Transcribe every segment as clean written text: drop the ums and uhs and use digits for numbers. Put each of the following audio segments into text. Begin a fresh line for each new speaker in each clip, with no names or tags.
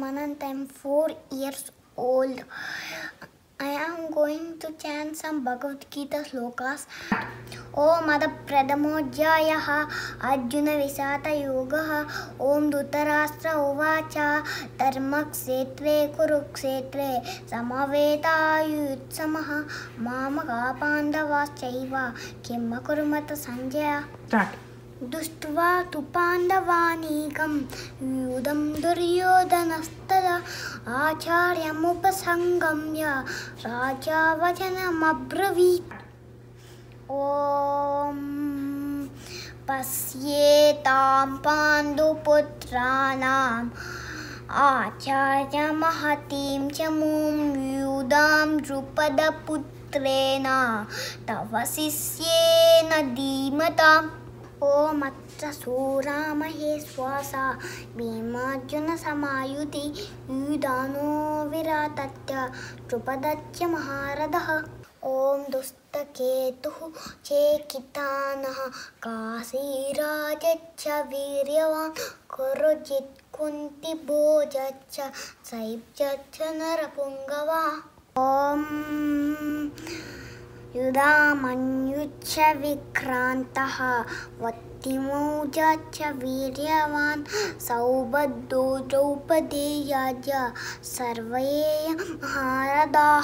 am Anant. I am 4 years old. I am going to chant some Bhagavad Gita slokas. Om Ada Pradamojjayaha Arjuna Visata Yogaha Om Dhutarashtra Uvacha Dharmaksetre Kurukshetre Samaveta-yutsamaha Mamaka Pandavaschaiva Kimma Kurumata Sanjaya.
Start.
दुष्ट्वा तु पाण्डवानीकं युधं दुर्योधनस्तदा आचार्यमुपसंगम्य राजा वचनमब्रवीत्. ॐ पश्येतां पाण्डुपुत्राणाम् आचार्यमहतीं च मूं युधां द्रुपदपुत्रेण तव शिष्येन धीमताम्. ओम अत्र सूरामहे स्वासा भीमार्जुन समायुधि युधानो विराटस्य द्रुपदश्च महारथः. ओम दुष्टकेतुः चेकितानः काशीराजश्च वीर्यवान् कुरुजित् कुन्तिभोजश्च शैब्यश्च नरपुङ्गवः. ओम युधामन्युश्च विक्रान्तः वत्तिमौजाश्च वीर्यवान् सौभद्रो द्रौपदेयाश्च सर्वे महारथाः.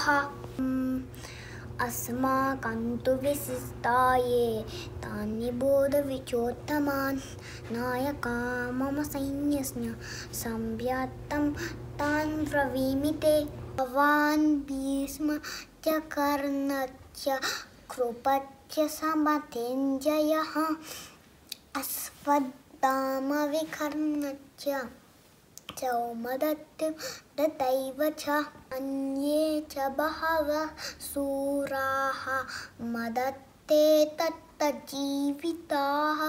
अस्माकं तु विशिष्टाये तानि बोधविचोत्तमान् नायका मम सैन्यस्य संव्यात्तं तान् ब्रवीमि ते. भवान् भीष्म च कर्णश्च कृपश्च समतेञ्जयः अश्वत्थामविकर्णश्च सौमदत्तिं तथैव च अन्ये च बहवः शूराः मदत्ते तत्तज्जीविताः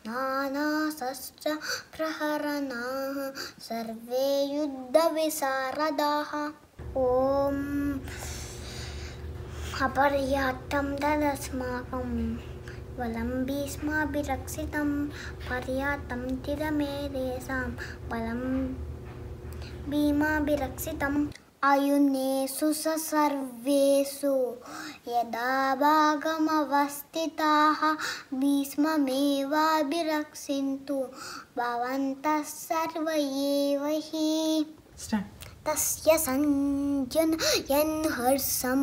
नानाशस्त्रप्रहरणाः सर्वे युद्धविशारदाः. ॐ अपर्याप्तं तदस्माकं बलं भीष्माभिरक्षितं पर्याप्तं तिरमेतेषां बलं भीमाभिरक्षितम्. अयुनेषु सर्वेषु यदा भागमवस्थिताः भीष्ममेवाभिरक्षन्तु भवन्तः सर्व एव हि. तस्य सञ्जनयन् हर्षं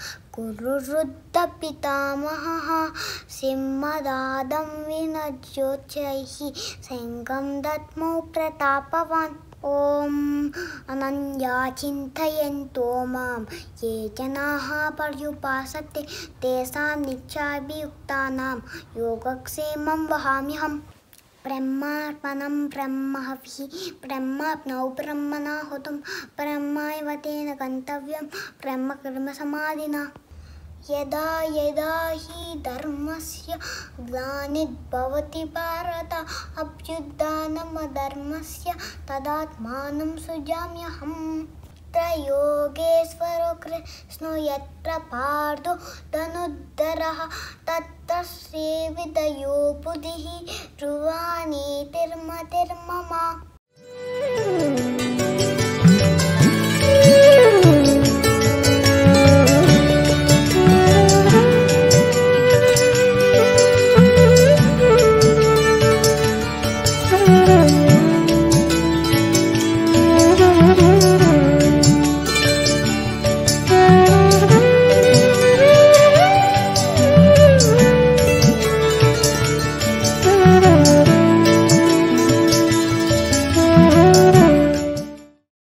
कुरुवृद्धपितामहः सिंहनादं विनद्योच्चैः शङ्खं दद्मौ प्रतापवान्. ॐ अनन्या चिन्तयन्तो मां ये जनाः पर्युपासते तेषां नित्याभियुक्तानां योगक्षेमं वहाम्यहम्. ब्रह्मार्पणं ब्रह्महविः ब्रह्माग्नौ ब्रह्मणाहुतं ब्रह्मैव तेन गन्तव्यं ब्रह्मकर्मसमाधिना. यदा यदा हि धर्मस्य ग्लानिर्भवति भारत अभ्युत्थानमधर्मस्य तदात्मानं सृजाम्यहम्. योगेश्वरो कृष्णो यत्र पार्थो धनुर्धरः तत्र श्रीविदयो बुद्धिः ध्रुवानीतिर्मतिर्मम.